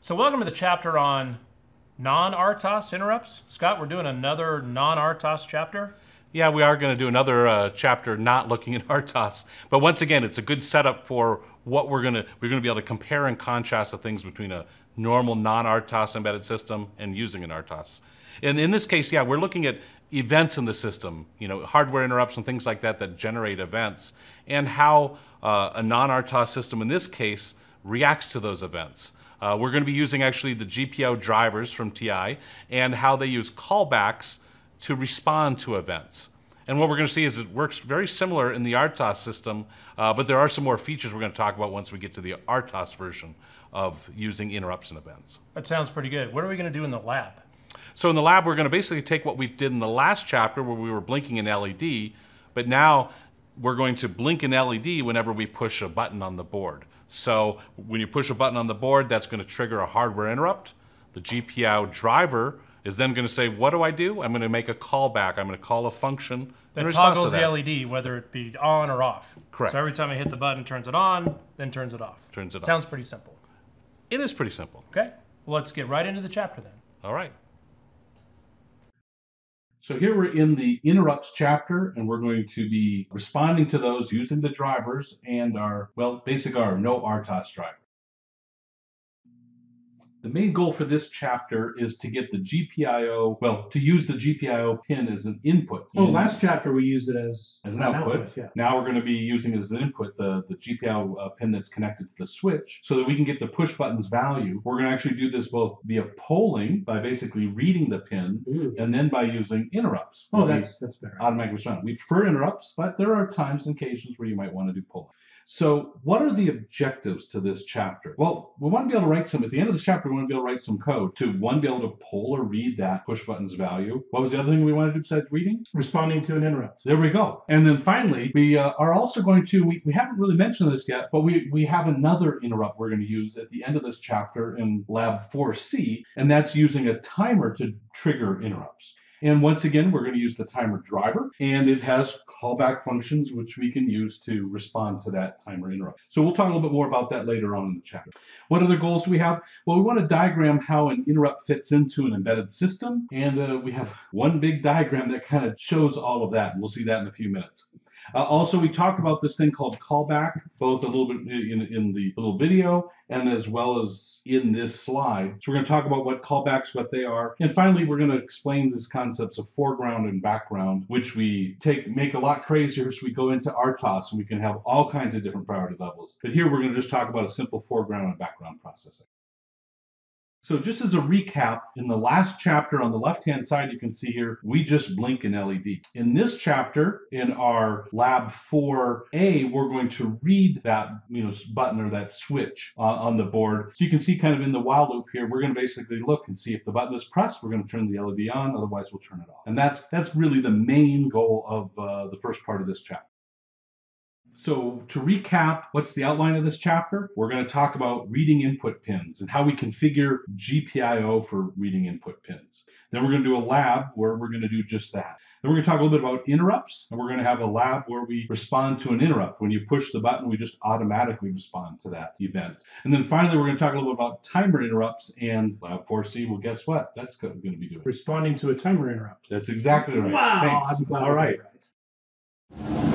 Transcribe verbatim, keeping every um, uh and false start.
So welcome to the chapter on non-R T O S interrupts. Scott, we're doing another non-R T O S chapter. Yeah, we are going to do another uh, chapter not looking at R T O S. But once again, it's a good setup for what we're going to, we're going to be able to compare and contrast the things between a normal non-R T O S embedded system and using an R T O S. And in this case, yeah, we're looking at events in the system, you know, hardware interrupts and things like that that generate events, and how uh, a non-R T O S system in this case reacts to those events. Uh, we're going to be using actually the G P I O drivers from T I and how they use callbacks to respond to events. And what we're going to see is it works very similar in the R T O S system, uh, but there are some more features we're going to talk about once we get to the R T O S version of using interrupts and events. That sounds pretty good. What are we going to do in the lab? So in the lab, we're going to basically take what we did in the last chapter where we were blinking an L E D, but now we're going to blink an L E D whenever we push a button on the board. So when you push a button on the board, that's going to trigger a hardware interrupt. The G P I O driver is then going to say, what do I do? I'm going to make a callback. I'm going to call a function that toggles the L E D, whether it be on or off. Correct. So every time I hit the button, turns it on, then turns it off. Turns it off. Sounds pretty simple. It is pretty simple. Okay. Well, let's get right into the chapter then. All right. So here we're in the interrupts chapter, and we're going to be responding to those using the drivers and our, well, basically our no R T O S driver. The main goal for this chapter is to get the G P I O, well, to use the G P I O pin as an input. Oh, last chapter we used it as, as an output. output yeah. Now we're going to be using it as an input, the, the G P I O uh, pin that's connected to the switch, so that we can get the push button's value. We're going to actually do this both via polling, by basically reading the pin, Ooh. and then by using interrupts. Oh, that's, that's better. Automatic response. We prefer interrupts, but there are times and occasions where you might want to do polling. So what are the objectives to this chapter? Well, we want to be able to write some, at the end of this chapter, we want to be able to write some code to, one, be able to poll or read that push button's value. What was the other thing we wanted to do besides reading? Responding to an interrupt. There we go. And then finally, we uh, are also going to, we, we haven't really mentioned this yet, but we, we have another interrupt we're going to use at the end of this chapter in Lab four C, and that's using a timer to trigger interrupts. And once again, we're going to use the timer driver, and it has callback functions which we can use to respond to that timer interrupt. So we'll talk a little bit more about that later on in the chapter. What other goals do we have? Well, we want to diagram how an interrupt fits into an embedded system, and uh, we have one big diagram that kind of shows all of that, and we'll see that in a few minutes. Uh, also, we talked about this thing called callback, both a little bit in, in the little video and as well as in this slide. So we're going to talk about what callbacks, what they are. And finally, we're going to explain these concepts of foreground and background, which we take make a lot crazier as we go into R T O S, and we can have all kinds of different priority levels. But here we're going to just talk about a simple foreground and background processing. So just as a recap, in the last chapter on the left-hand side, you can see here, we just blink an L E D. In this chapter, in our Lab four A, we're going to read that you know, button or that switch uh, on the board. So you can see kind of in the while loop here, we're going to basically look and see if the button is pressed, we're going to turn the L E D on, otherwise we'll turn it off. And that's, that's really the main goal of uh, the first part of this chapter. So to recap, what's the outline of this chapter? We're going to talk about reading input pins and how we configure G P I O for reading input pins. Then we're going to do a lab where we're going to do just that. Then we're going to talk a little bit about interrupts, and we're going to have a lab where we respond to an interrupt. When you push the button, we just automatically respond to that event. And then finally, we're going to talk a little bit about timer interrupts, and Lab four C, well, guess what? That's what we're going to be doing. Responding to a timer interrupt. That's exactly right. Wow! Thanks. I'm glad All right. right.